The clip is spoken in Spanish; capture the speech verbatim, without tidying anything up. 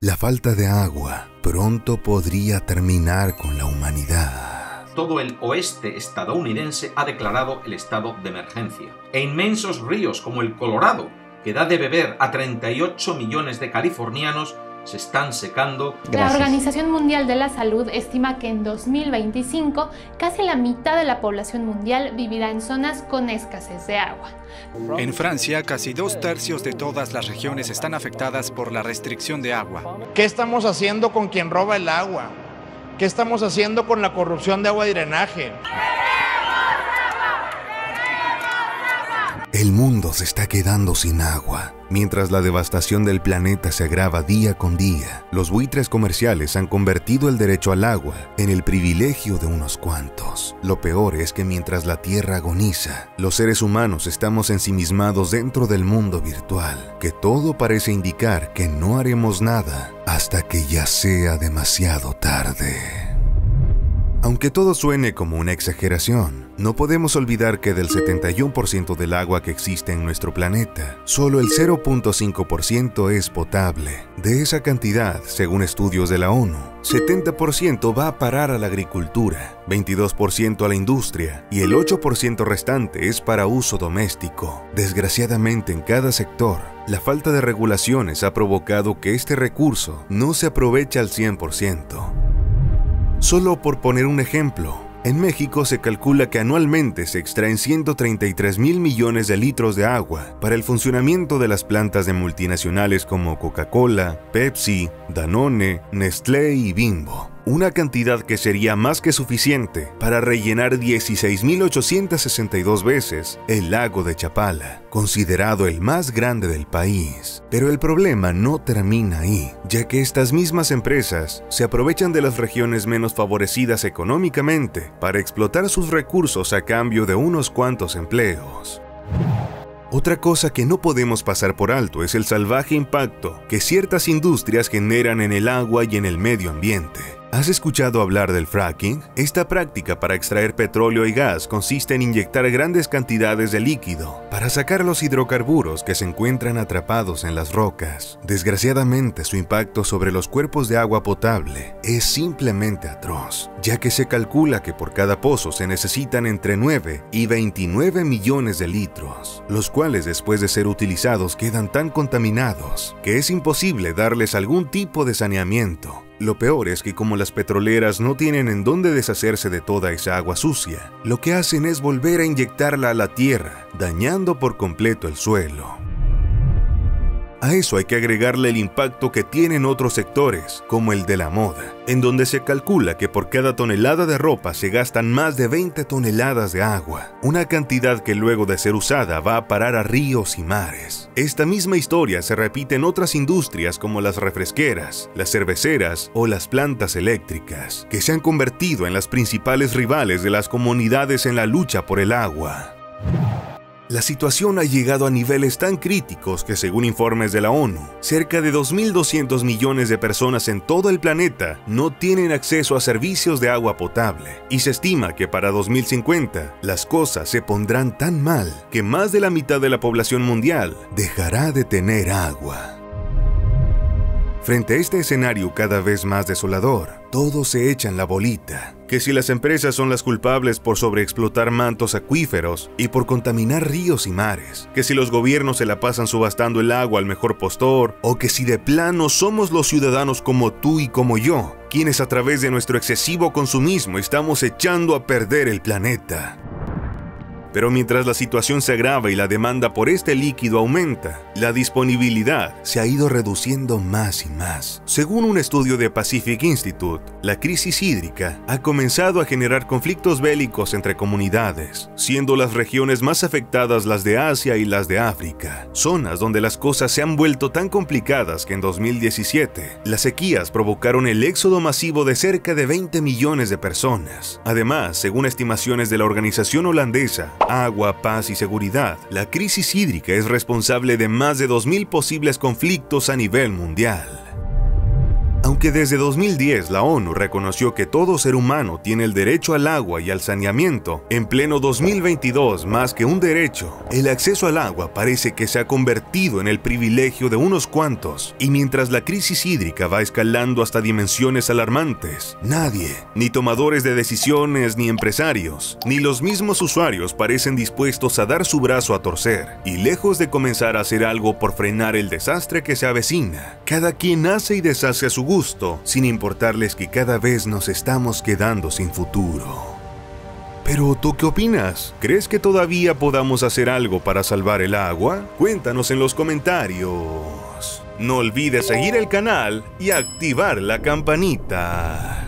La falta de agua pronto podría terminar con la humanidad. Todo el oeste estadounidense ha declarado el estado de emergencia. E inmensos ríos como el Colorado, que da de beber a treinta y ocho millones de californianos, se están secando. Gracias. La Organización Mundial de la Salud estima que en dos mil veinticinco casi la mitad de la población mundial vivirá en zonas con escasez de agua. En Francia, casi dos tercios de todas las regiones están afectadas por la restricción de agua. ¿Qué estamos haciendo con quien roba el agua? ¿Qué estamos haciendo con la corrupción de agua y drenaje? El mundo se está quedando sin agua. Mientras la devastación del planeta se agrava día con día, los buitres comerciales han convertido el derecho al agua en el privilegio de unos cuantos. Lo peor es que mientras la Tierra agoniza, los seres humanos estamos ensimismados dentro del mundo virtual, que todo parece indicar que no haremos nada hasta que ya sea demasiado tarde. Aunque todo suene como una exageración, no podemos olvidar que del setenta y uno por ciento del agua que existe en nuestro planeta, solo el cero punto cinco por ciento es potable. De esa cantidad, según estudios de la ONU, setenta por ciento va a parar a la agricultura, veintidós por ciento a la industria y el ocho por ciento restante es para uso doméstico. Desgraciadamente, en cada sector, la falta de regulaciones ha provocado que este recurso no se aproveche al cien por ciento. Solo por poner un ejemplo, en México se calcula que anualmente se extraen ciento treinta y tres mil millones de litros de agua para el funcionamiento de las plantas de multinacionales como Coca-Cola, Pepsi, Danone, Nestlé y Bimbo. Una cantidad que sería más que suficiente para rellenar dieciséis mil ochocientas sesenta y dos veces el lago de Chapala, considerado el más grande del país. Pero el problema no termina ahí, ya que estas mismas empresas se aprovechan de las regiones menos favorecidas económicamente para explotar sus recursos a cambio de unos cuantos empleos. Otra cosa que no podemos pasar por alto es el salvaje impacto que ciertas industrias generan en el agua y en el medio ambiente. ¿Has escuchado hablar del fracking? Esta práctica para extraer petróleo y gas consiste en inyectar grandes cantidades de líquido para sacar los hidrocarburos que se encuentran atrapados en las rocas. Desgraciadamente, su impacto sobre los cuerpos de agua potable es simplemente atroz, ya que se calcula que por cada pozo se necesitan entre nueve y veintinueve millones de litros, los cuales después de ser utilizados quedan tan contaminados que es imposible darles algún tipo de saneamiento. Lo peor es que como las petroleras no tienen en dónde deshacerse de toda esa agua sucia, lo que hacen es volver a inyectarla a la tierra, dañando por completo el suelo. A eso hay que agregarle el impacto que tienen otros sectores, como el de la moda, en donde se calcula que por cada tonelada de ropa se gastan más de veinte toneladas de agua, una cantidad que luego de ser usada va a parar a ríos y mares. Esta misma historia se repite en otras industrias como las refresqueras, las cerveceras o las plantas eléctricas, que se han convertido en las principales rivales de las comunidades en la lucha por el agua. La situación ha llegado a niveles tan críticos que, según informes de la ONU, cerca de dos mil doscientos millones de personas en todo el planeta no tienen acceso a servicios de agua potable, y se estima que para dos mil cincuenta las cosas se pondrán tan mal que más de la mitad de la población mundial dejará de tener agua. Frente a este escenario cada vez más desolador, todos se echan la bolita, que si las empresas son las culpables por sobreexplotar mantos acuíferos y por contaminar ríos y mares, que si los gobiernos se la pasan subastando el agua al mejor postor, o que si de plano somos los ciudadanos como tú y como yo, quienes a través de nuestro excesivo consumismo estamos echando a perder el planeta. Pero mientras la situación se agrava y la demanda por este líquido aumenta, la disponibilidad se ha ido reduciendo más y más. Según un estudio de Pacific Institute, la crisis hídrica ha comenzado a generar conflictos bélicos entre comunidades, siendo las regiones más afectadas las de Asia y las de África, zonas donde las cosas se han vuelto tan complicadas que en dos mil diecisiete las sequías provocaron el éxodo masivo de cerca de veinte millones de personas. Además, según estimaciones de la organización holandesa Agua, Paz y Seguridad, la crisis hídrica es responsable de más de dos mil posibles conflictos a nivel mundial. Aunque desde dos mil diez la ONU reconoció que todo ser humano tiene el derecho al agua y al saneamiento, en pleno dos mil veintidós, más que un derecho, el acceso al agua parece que se ha convertido en el privilegio de unos cuantos, y mientras la crisis hídrica va escalando hasta dimensiones alarmantes, nadie, ni tomadores de decisiones, ni empresarios, ni los mismos usuarios parecen dispuestos a dar su brazo a torcer, y lejos de comenzar a hacer algo por frenar el desastre que se avecina, cada quien hace y deshace a su gusto, sin importarles que cada vez nos estamos quedando sin futuro. Pero, ¿tú qué opinas? ¿Crees que todavía podamos hacer algo para salvar el agua? Cuéntanos en los comentarios. No olvides seguir el canal y activar la campanita.